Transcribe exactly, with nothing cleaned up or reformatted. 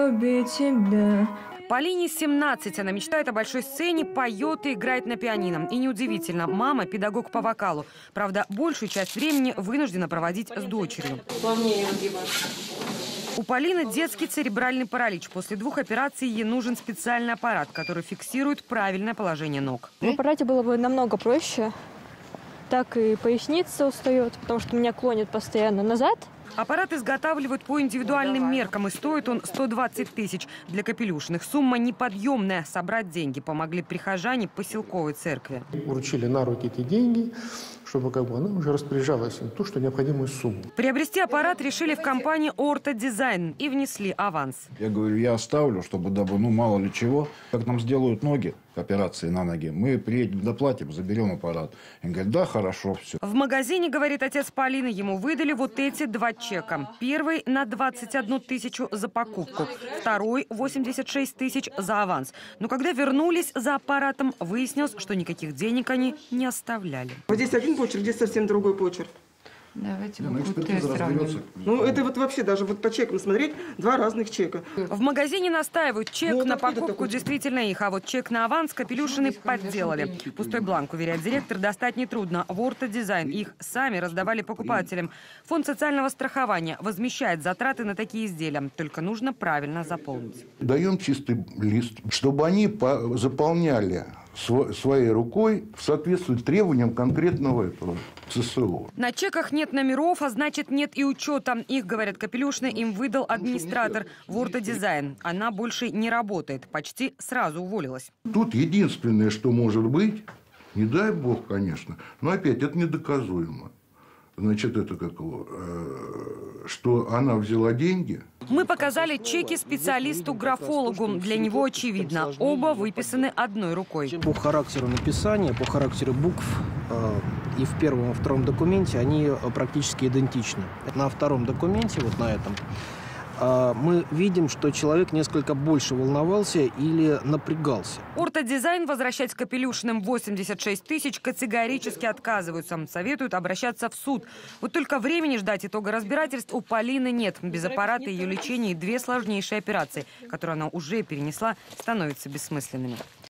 любить тебя. Полине семнадцать. Она мечтает о большой сцене, поет и играет на пианино. И неудивительно, мама – педагог по вокалу. Правда, большую часть времени вынуждена проводить с дочерью. У Полины детский церебральный паралич. После двух операций ей нужен специальный аппарат, который фиксирует правильное положение ног. В аппарате было бы намного проще. Так и поясница устает, потому что меня клонит постоянно назад. Аппарат изготавливают по индивидуальным меркам, и стоит он сто двадцать тысяч. Для Капелюшиных сумма неподъемная. Собрать деньги помогли прихожане поселковой церкви. Вручили на руки эти деньги, чтобы как бы она уже распоряжалась им ту, что необходимую сумму. Приобрести аппарат решили в компании «Орто Дизайн» и внесли аванс. Я говорю, я оставлю, чтобы, дабы, ну, мало ли чего, как нам сделают ноги, операции на ноги, мы приедем, доплатим, заберем аппарат. Он говорит, да, хорошо, все. В магазине, говорит отец Полины, ему выдали вот эти два чека. Первый на двадцать одну тысячу за покупку, второй – восемьдесят шесть тысяч за аванс. Но когда вернулись за аппаратом, выяснилось, что никаких денег они не оставляли. Вот здесь один почерк, здесь совсем другой почерк. Давайте Ну, вот тест сравним. Ну, это вот вообще даже вот по чекам смотреть, два разных чека. В магазине настаивают, чек Ну, на откуда покупку такой? действительно их, а вот чек на аванс Капелюшины подделали. Пустой бланк, уверяет директор, достать нетрудно. В «Орто Дизайн» их сами раздавали покупателям. Фонд социального страхования возмещает затраты на такие изделия, только нужно правильно заполнить. Даем чистый лист, чтобы они по- заполняли св- своей рукой в соответствии с требованиям конкретного этого ЦСО. На чеках нет номеров, а значит нет и учета. Их, говорят Капелюшины, им выдал администратор в «Орто Дизайн». Она больше не работает, почти сразу уволилась. Тут единственное, что может быть, не дай бог, конечно, но опять это недоказуемо. Значит, это как его, э, что она взяла деньги. Мы показали чеки специалисту-графологу. Для него очевидно, оба выписаны одной рукой. По характеру написания, по характеру букв э, и в первом, и во втором документе они практически идентичны. На втором документе, вот на этом, э, мы видим, что человек несколько больше волновался или напрягался. «Орто Дизайн» возвращать Капелюшиным восемьдесят шесть тысяч категорически отказываются. Советуют обращаться в суд. Вот только времени ждать итога разбирательств у Полины нет. Без аппарата ее лечения и две сложнейшие операции, которые она уже перенесла, становятся бессмысленными.